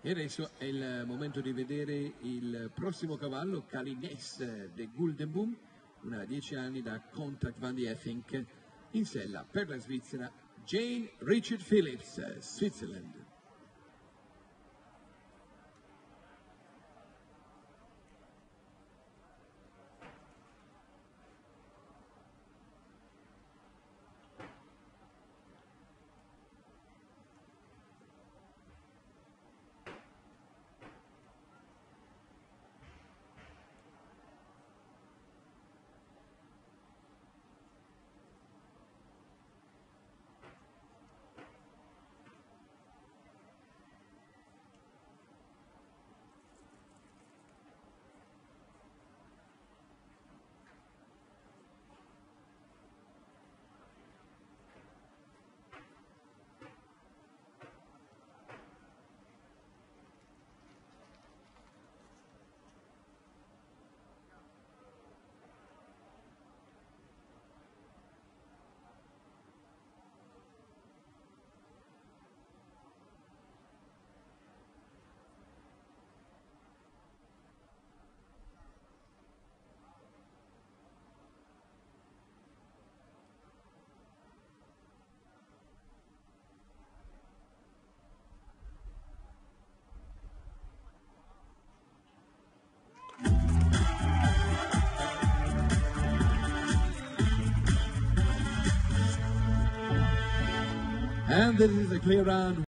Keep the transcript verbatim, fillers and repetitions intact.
E adesso è il momento di vedere il prossimo cavallo, Kalines de Guldenboom, una dieci anni da Contact Van die Effink, in sella per la Svizzera, Jane Richard Phillips, Switzerland. And this is a clear round.